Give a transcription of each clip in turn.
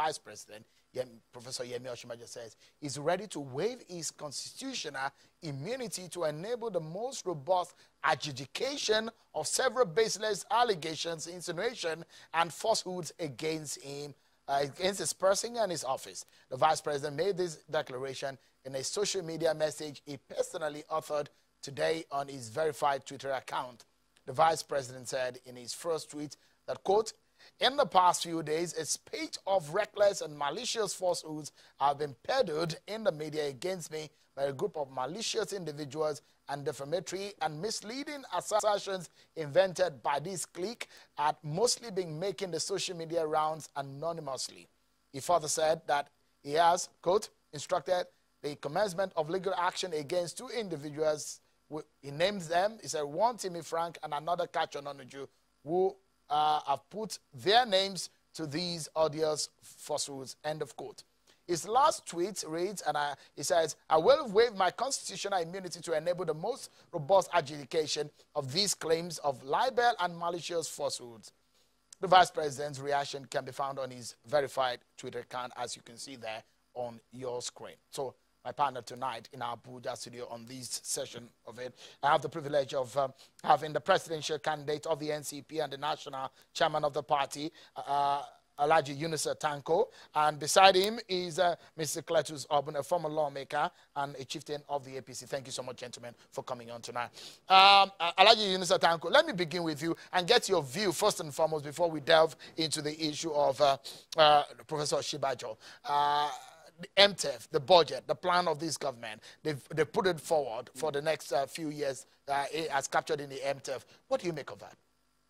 Vice President, Professor Yemi Osinbajo, says he's ready to waive his constitutional immunity to enable the most robust adjudication of several baseless allegations, insinuation, and falsehoods against him, against his person and his office. The Vice President made this declaration in a social media message he personally authored today on his verified Twitter account. The Vice President said in his first tweet that, quote, "In the past few days, a spate of reckless and malicious falsehoods have been peddled in the media against me by a group of malicious individuals, and defamatory and misleading assertions invented by this clique are mostly been making the social media rounds anonymously." He further said that he has, quote, instructed the commencement of legal action against two individuals. He names them. He said one Timmy Frank and another Kacho Nonuju, who have put their names to these odious falsehoods, end of quote. His last tweet reads, and he says, "I will waive my constitutional immunity to enable the most robust adjudication of these claims of libel and malicious falsehoods." The Vice President's reaction can be found on his verified Twitter account, as you can see there on your screen. So, my partner tonight in our Abuja studio on this session of it, I have the privilege of having the presidential candidate of the NCP and the national chairman of the party, Alhaji Yunusa Tanko, and beside him is Mr. Cletus Obun, a former lawmaker and a chieftain of the APC. Thank you so much, gentlemen, for coming on tonight. Alhaji Yunusa Tanko, let me begin with you and get your view first and foremost before we delve into the issue of Professor Osinbajo. The MTEF, the budget, the plan of this government, they put it forward for the next few years as captured in the MTEF. What do you make of that?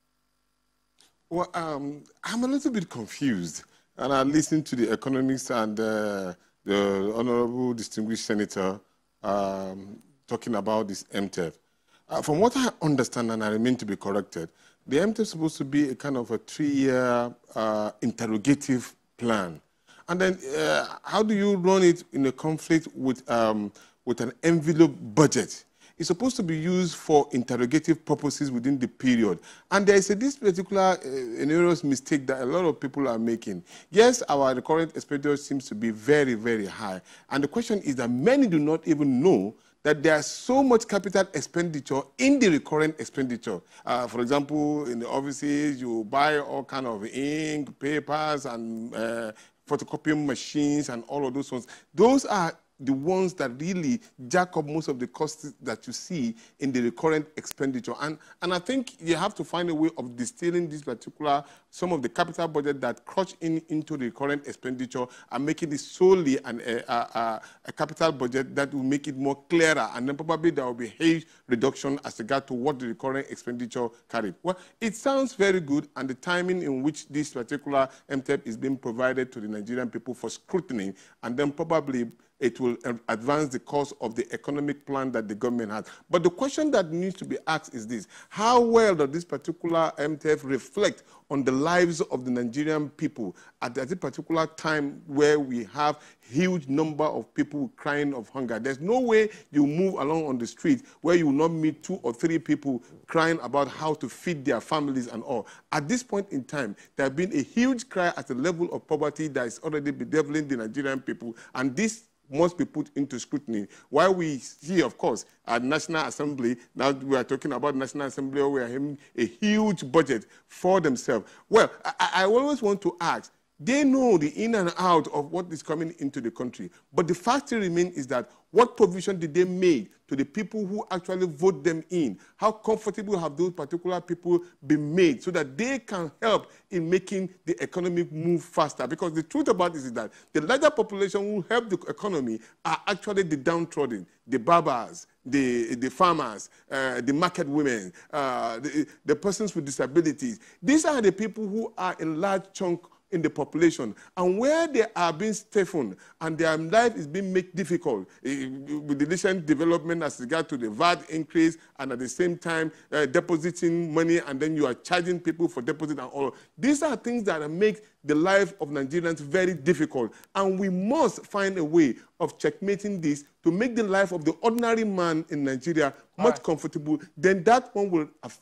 Well, I'm a little bit confused, and I listened to the economists and the honorable distinguished senator talking about this MTEF. From what I understand, and I remain to be corrected, the MTEF is supposed to be a kind of a 3-year interrogative plan. And then how do you run it in a conflict with an envelope budget? It's supposed to be used for interrogative purposes within the period. And there is this particular erroneous mistake that a lot of people are making. Yes, our recurrent expenditure seems to be very, very high. And the question is that many do not even know that there's so much capital expenditure in the recurrent expenditure. For example, in the offices, you buy all kind of ink, papers, and photocopying machines and all of those ones. Those are the ones that really jack up most of the costs that you see in the recurrent expenditure. And I think you have to find a way of distilling this particular, some of the capital budget that crush into the recurrent expenditure and making it solely a capital budget that will make it more clearer. And then probably there will be huge reduction as regard to what the recurrent expenditure carried. Well, it sounds very good, and the timing in which this particular MTEP is being provided to the Nigerian people for scrutiny, and then probably it will advance the course of the economic plan that the government has. But the question that needs to be asked is this: how well does this particular MTEF reflect on the lives of the Nigerian people at a particular time where we have huge number of people crying of hunger? There's no way you move along on the street where you will not meet 2 or 3 people crying about how to feed their families and all. At this point in time, there has been a huge cry at the level of poverty that is already bedeviling the Nigerian people, and this must be put into scrutiny. While we see, of course, at National Assembly, now we are talking about National Assembly, we are having a huge budget for themselves. Well, I always want to ask, they know the in and out of what is coming into the country. But the fact remains is that what provision did they make to the people who actually vote them in? How comfortable have those particular people been made so that they can help in making the economy move faster? Because the truth about this is that the larger population who help the economy are actually the downtrodden, the barbers, the farmers, the market women, the persons with disabilities. These are the people who are in large chunk in the population, and where they are being stiffened and their life is being made difficult with the recent development as regard to the VAT increase, and at the same time depositing money, and then you are charging people for deposit and all. These are things that make the life of Nigerians very difficult, and we must find a way of checkmating this to make the life of the ordinary man in Nigeria much comfortable. Then that one will affect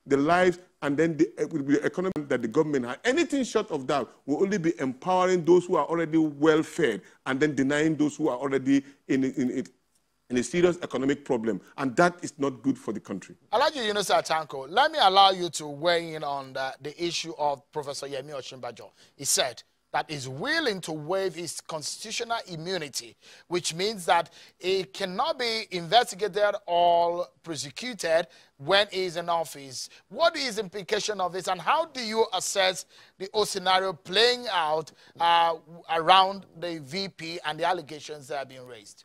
the lives, and then the economy that the government has. Anything short of that will only be empowering those who are already well-fed and then denying those who are already in a serious economic problem. And that is not good for the country. Alhaji Yunusa Atanko, let me allow you to weigh in on the issue of Professor Yemi Osinbajo. He said that is willing to waive his constitutional immunity, which means that he cannot be investigated or prosecuted when he is in office. What is the implication of this, and how do you assess the whole scenario playing out around the VP and the allegations that are being raised?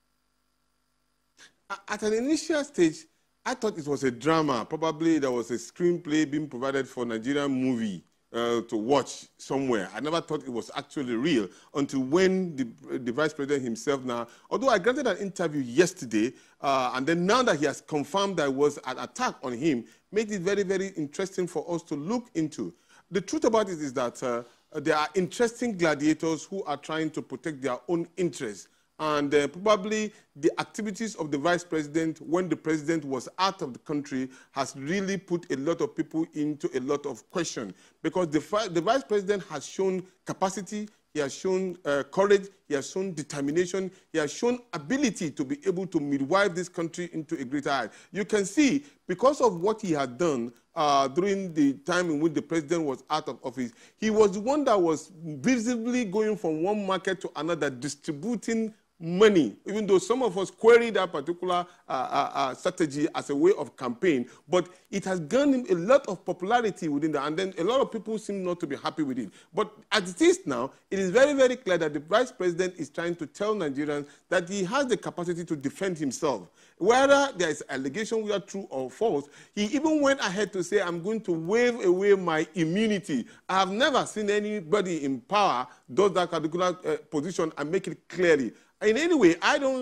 At an initial stage, I thought it was a drama. Probably there was a screenplay being provided for a Nigerian movie to watch somewhere. I never thought it was actually real until when the vice president himself now, although I granted an interview yesterday, and then now that he has confirmed there was an attack on him, made it very, very interesting for us to look into. The truth about it is that there are interesting gladiators who are trying to protect their own interests. And probably the activities of the vice president when the president was out of the country has really put a lot of people into a lot of question, because the vice president has shown capacity, he has shown courage, he has shown determination, he has shown ability to be able to midwife this country into a greater height. You can see, because of what he had done during the time in which the president was out of office, he was the one that was visibly going from one market to another, distributing money, even though some of us query that particular strategy as a way of campaign, but it has gained him a lot of popularity within that, and then a lot of people seem not to be happy with it. But as it is now, it is very, very clear that the vice president is trying to tell Nigerians that he has the capacity to defend himself. Whether there is allegation whether true or false, he even went ahead to say, I'm going to waive away my immunity. I have never seen anybody in power do that particular position and make it clearly. In any way,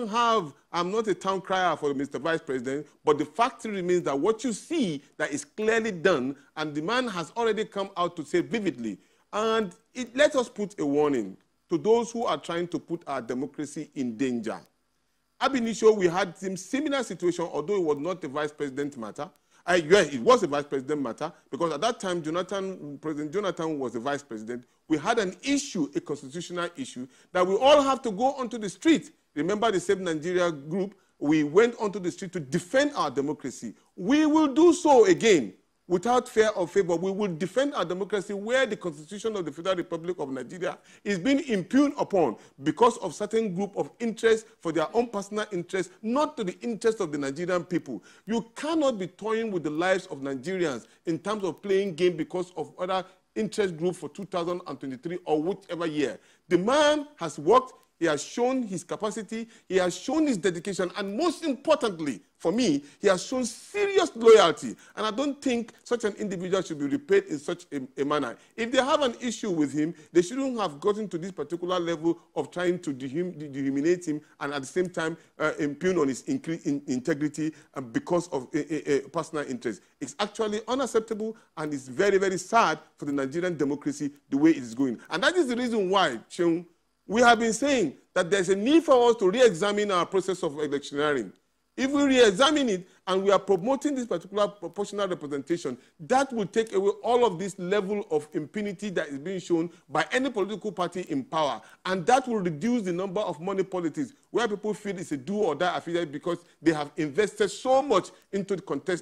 I'm not a town crier for Mr. Vice President, but the fact remains that what you see that is clearly done, and the man has already come out to say vividly. And let us put a warning to those who are trying to put our democracy in danger. Ab initio, we had some similar situation, although it was not a vice president matter. Yes, it was a vice president matter, because at that time, President Jonathan was the vice president. We had an issue, a constitutional issue, that we all have to go onto the street. Remember the Save Nigeria group? We went onto the street to defend our democracy. We will do so again. Without fear or favor, we will defend our democracy where the Constitution of the Federal Republic of Nigeria is being impugned upon because of certain group of interests for their own personal interests, not to the interest of the Nigerian people. You cannot be toying with the lives of Nigerians in terms of playing game because of other interest group for 2023 or whichever year. The man has worked. He has shown his capacity, he has shown his dedication, and most importantly, for me, he has shown serious loyalty. And I don't think such an individual should be repaid in such a manner. If they have an issue with him, they shouldn't have gotten to this particular level of trying to dehumaniate him and at the same time impugn on his integrity because of a personal interest. It's actually unacceptable, and it's very, very sad for the Nigerian democracy the way it is going. And that is the reason why, Cheung, we have been saying that there's a need for us to re-examine our process of electioneering. If we re-examine it and we are promoting this particular proportional representation, that will take away all of this level of impunity that is being shown by any political party in power. And that will reduce the number of money politics where people feel it's a do or die affair because they have invested so much into the contest,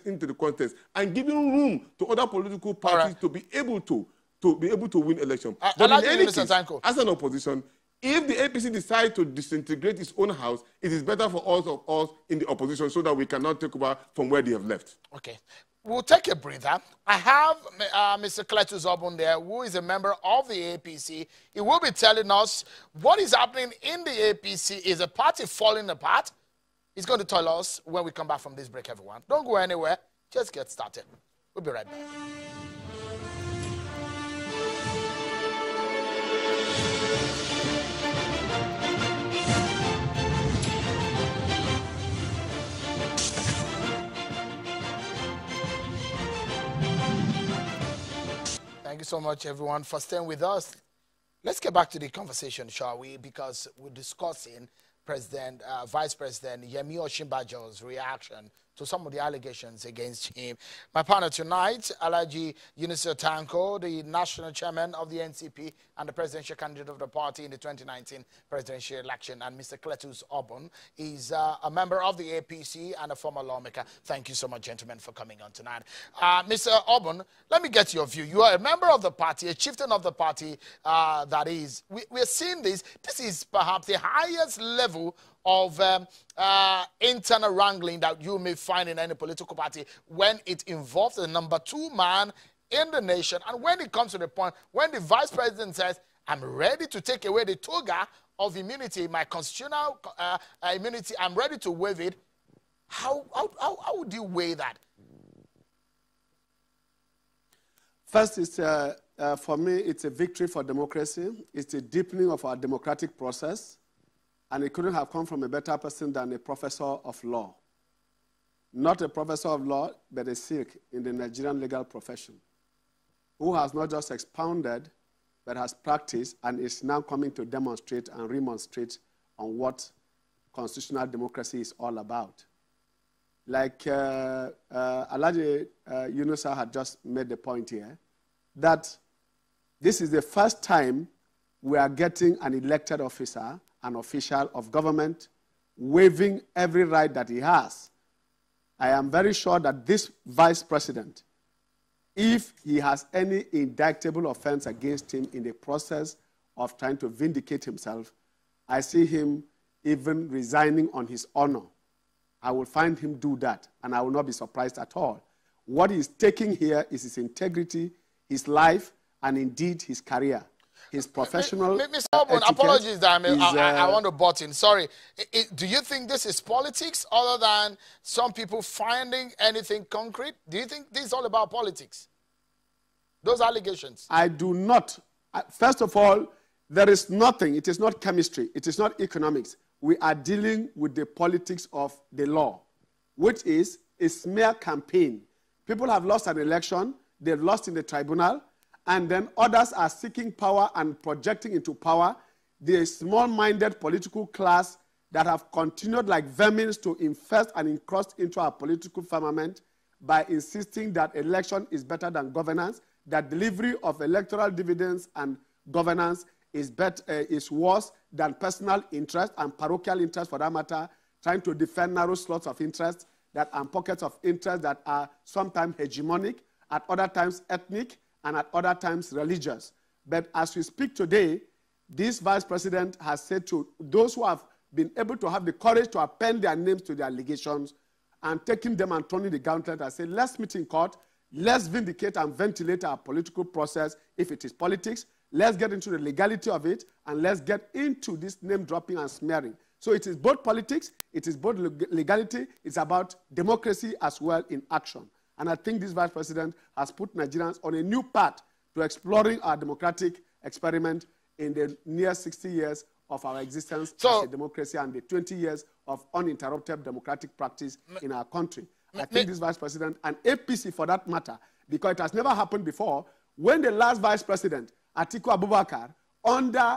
and giving room to other political parties to be able to win elections. But in any case, as an opposition, if the APC decides to disintegrate its own house, it is better for us in the opposition so that we cannot take over from where they have left. Okay. We'll take a breather. I have Mr. Cletus Obun there, who is a member of the APC. He will be telling us what is happening in the APC. Is a party falling apart? He's going to tell us when we come back from this break, everyone. Don't go anywhere. Just get started. We'll be right back. Thank you so much, everyone, for staying with us. Let's get back to the conversation, shall we? Because we're discussing Vice President Yemi Osinbajo's reaction to some of the allegations against him. My partner tonight, Alhaji Yunusa Tanko, the national chairman of the NCP and the presidential candidate of the party in the 2019 presidential election, and Mr. Cletus Obun is a member of the APC and a former lawmaker. Thank you so much, gentlemen, for coming on tonight. Mr. Obun, let me get your view. You are a member of the party, a chieftain of the party, that is. We're seeing this. This is perhaps the highest level of internal wrangling that you may find in any political party when it involves the number 2 man in the nation, and when it comes to the point when the vice president says, I'm ready to take away the toga of immunity, my constitutional immunity, I'm ready to waive it. How would you weigh that? First, it's, for me, it's a victory for democracy. It's a deepening of our democratic process. And it couldn't have come from a better person than a professor of law. Not a professor of law, but a Sikh in the Nigerian legal profession, who has not just expounded, but has practiced and is now coming to demonstrate and remonstrate on what constitutional democracy is all about. Like Alhaji Yunusa had just made the point here, that this is the first time we are getting an elected officer, an official of government, waiving every right that he has. I am very sure that this vice president, if he has any indictable offense against him in the process of trying to vindicate himself, I see him even resigning on his honor. I will find him do that, and I will not be surprised at all. What he is taking here is his integrity, his life, and indeed his career. His professional Mr. Obun, apologies that I want to butt in. Sorry. Do you think this is politics other than some people finding anything concrete? Do you think this is all about politics? Those allegations? I do not. First of all, there is nothing. It is not chemistry. It is not economics. We are dealing with the politics of the law, which is a smear campaign. People have lost an election. They've lost in the tribunal. And then others are seeking power and projecting into power the small-minded political class that have continued like vermin to infest and encroach into our political firmament by insisting that election is better than governance, that delivery of electoral dividends and governance is worse than personal interest and parochial interest, for that matter, trying to defend narrow slots of interest and pockets of interest that are sometimes hegemonic, at other times ethnic, and at other times religious. But as we speak today, this vice president has said to those who have been able to have the courage to append their names to the allegations and taking them and turning the gauntlet and say, let's meet in court, let's vindicate and ventilate our political process if it is politics, let's get into the legality of it, and let's get into this name dropping and smearing. So it is both politics, it is both legality, it's about democracy as well in action. And I think this vice president has put Nigerians on a new path to exploring our democratic experiment in the near 60 years of our existence as a democracy and the 20 years of uninterrupted democratic practice in our country. I think this vice president, and APC for that matter, because it has never happened before, when the last vice president, Atiku Abubakar, under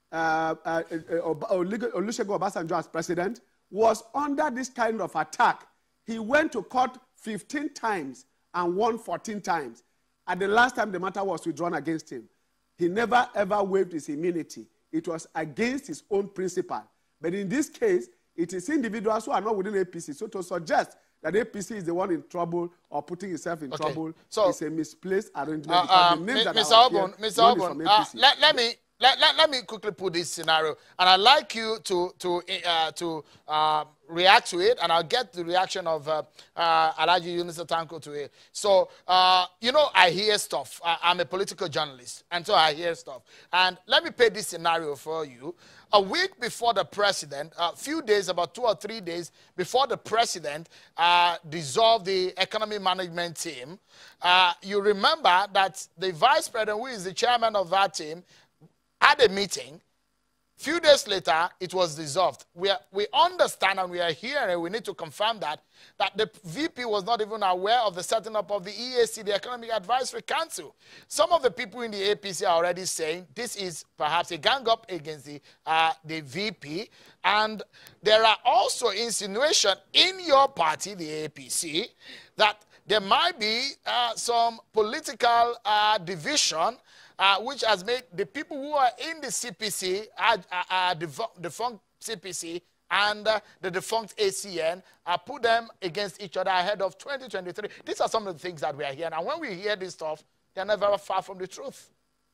Olusegun Obasanjo as president, was under this kind of attack. He went to court 15 times and won 14 times. At the last time the matter was withdrawn against him, he never ever waived his immunity. It was against his own principle. But in this case, it is individuals who are not within APC. So to suggest that APC is the one in trouble or putting itself in trouble is a misplaced arrangement. Mr. Obun, let me quickly put this scenario, and I'd like you to react to it, and I'll get the reaction of Alhaji Yunusa Tanko to it. So, you know, I hear stuff. I'm a political journalist, and so I hear stuff. And let me paint this scenario for you. A week before the president, a few days, about 2 or 3 days before the president dissolved the economy management team, you remember that the vice president, who is the chairman of that team, had a meeting Few days later, it was dissolved. We understand and we are here and we need to confirm that the VP was not even aware of the setting up of the EAC, the Economic Advisory Council. Some of the people in the APC are already saying this is perhaps a gang up against the VP. And there are also insinuations in your party, the APC, that there might be some political division which has made the people who are in the CPC, defunct CPC, and the defunct ACN, put them against each other ahead of 2023. These are some of the things that we are hearing. And when we hear this stuff, they're never far from the truth.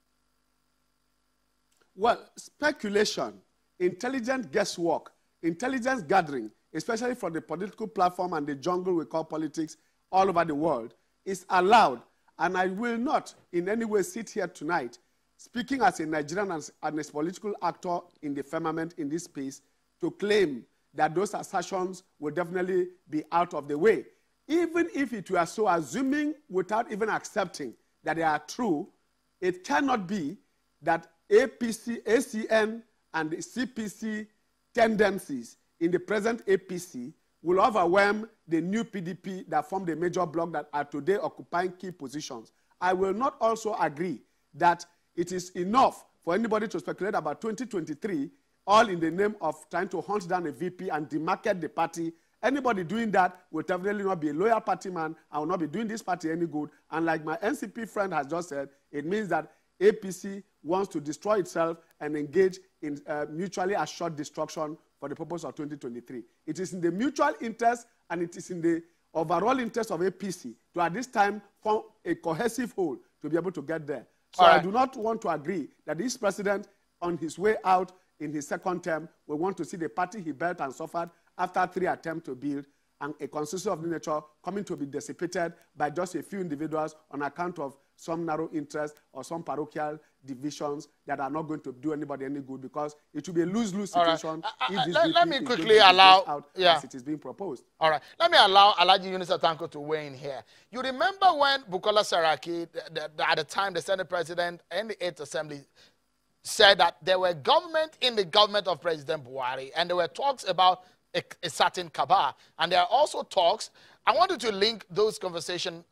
Well, speculation, intelligent guesswork, intelligence gathering, especially from the political platform and the jungle we call politics all over the world, is allowed. And I will not in any way sit here tonight speaking as a Nigerian and a political actor in the firmament in this space to claim that those assertions will definitely be out of the way. Even if it were so, assuming without even accepting that they are true, it cannot be that APC, ACN, and the CPC tendencies in the present APC will overwhelm the new PDP that formed a major bloc that are today occupying key positions. I will not also agree that it is enough for anybody to speculate about 2023, all in the name of trying to hunt down a VP and demarket the party. Anybody doing that will definitely not be a loyal party man and will not be doing this party any good. And like my NCP friend has just said, it means that APC wants to destroy itself and engage in mutually assured destruction for the purpose of 2023. It is in the mutual interest and it is in the overall interest of APC to at this time form a cohesive whole to be able to get there. So I do not want to agree that this president on his way out in his second term will want to see the party he built and suffered after 3 attempts to build and a consensus of the nature coming to be dissipated by just a few individuals on account of some narrow interest or some parochial divisions that are not going to do anybody any good because it will be a lose-lose situation if this let me quickly allow out as it is being proposed. All right. Let me allow Alhaji Yunus Atanko to weigh in here. You remember when Bukola Saraki, at the time the Senate President and the 8th Assembly, said that there were government in the government of President Buhari and there were talks about a certain cabal. And there are also talks. I wanted to link those conversations,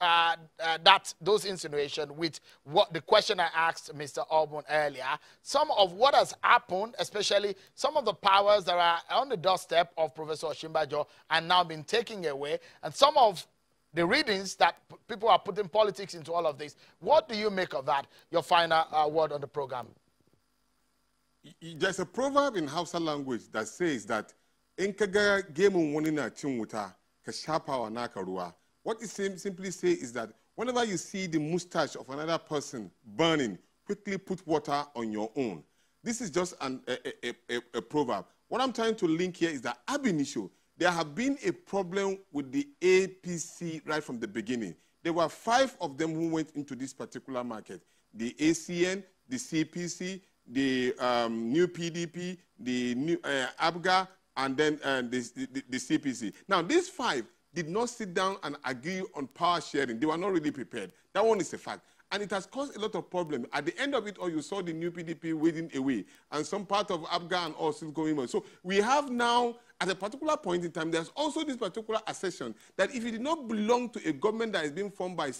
those insinuations with what the question I asked Mr. Obun earlier. Some of what has happened, especially some of the powers that are on the doorstep of Professor Osinbajo are now been taken away, and some of the readings that people are putting politics into all of this. What do you make of that? Your final word on the program. There's a proverb in Hausa language that says that Enkaga gemu woni na chinwuta ka shafa wa naka ruwa. What it simply say is that whenever you see the mustache of another person burning, quickly put water on your own. This is just a proverb. What I'm trying to link here is that ab initio, there have been a problem with the APC right from the beginning. There were 5 of them who went into this particular market. The ACN, the CPC, the new PDP, the new ABGA, and then the CPC. Now, these 5 did not sit down and agree on power sharing. They were not really prepared. That one is a fact. And it has caused a lot of problems. At the end of it all, you saw the new PDP wading away, and some part of ABGA and all still going on. So we have now, at a particular point in time, there's also this particular assertion that if you did not belong to a government that is being formed by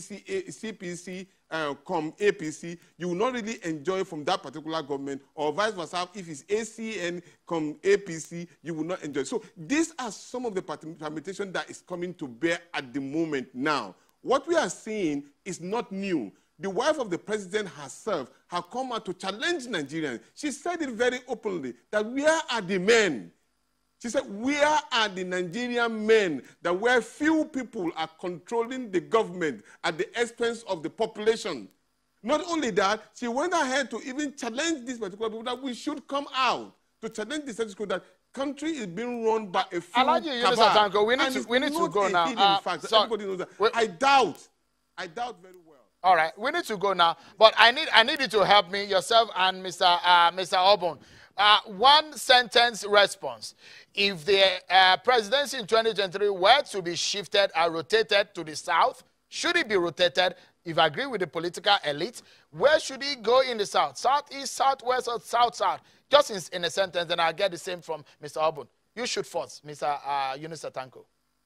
CPC, APC, you will not really enjoy from that particular government, or vice versa. If it's ACN, APC, you will not enjoy. So these are some of the permutations that is coming to bear at the moment now. What we are seeing is not new. The wife of the president herself has come out to challenge Nigerians. She said it very openly that where are the men? She said, where are the Nigerian men that where few people are controlling the government at the expense of the population? Not only that, she went ahead to even challenge these particular people that we should come out to challenge the status quo that country is being run by a few cabal. We need to go now. In fact, everybody knows that. I doubt very well. All right, we need to go now. But I need you to help me, yourself and Mr. Obun. One sentence response. If the presidency in 2023 were to be shifted or rotated to the south, should it be rotated? if I agree with the political elite, where should he go in the south? Southeast, southwest, or south-south? Just in a sentence, then I'll get the same from Mr. Obun. You should first, Mr. Yunus Atanko.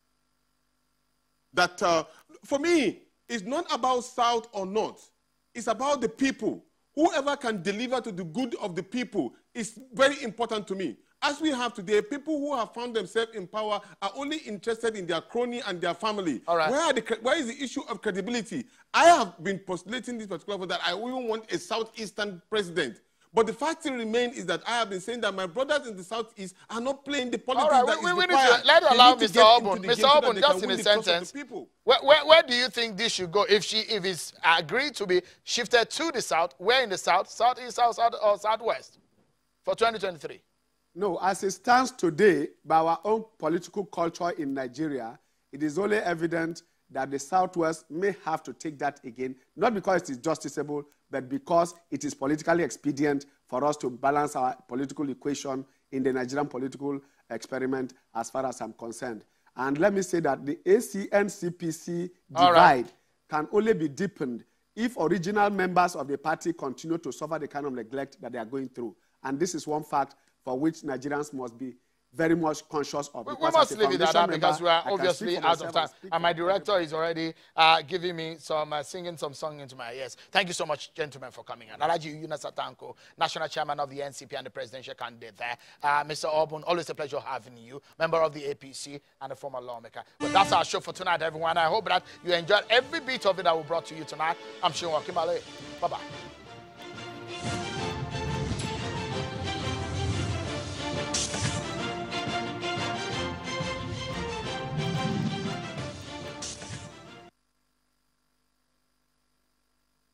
That, for me, it's not about south or north. It's about the people. Whoever can deliver to the good of the people is very important to me. As we have today, people who have found themselves in power are only interested in their crony and their family. All right. Where is the issue of credibility? I have been postulating this particular point that I even want a southeastern president. But the fact still remains is that I have been saying that my brothers in the southeast are not playing the politics that is required. Let's allow Mr. Obun. Mr. Obun, just in a sentence, where do you think this should go? If it's agreed to be shifted to the south, where in the south, southeast, south, or southwest for 2023? No, as it stands today, by our own political culture in Nigeria, it is only evident that the Southwest may have to take that again, not because it is justiciable, but because it is politically expedient for us to balance our political equation in the Nigerian political experiment as far as I'm concerned. And let me say that the ACN-CPC divide can only be deepened if original members of the party continue to suffer the kind of neglect that they are going through. And this is one fact for which Nigerians must be very much conscious of. We must leave it at that because we are obviously out of time. And my director is already giving me some, singing some song into my ears. Thank you so much, gentlemen, for coming in. Alhaji Yunus Atanko, National Chairman of the NCP and the presidential candidate there. Mr. Obun, always a pleasure having you, member of the APC and a former lawmaker. But that's our show for tonight, everyone. I hope that you enjoyed every bit of it that we brought to you tonight. I'm Shinwa Kimale. Bye-bye.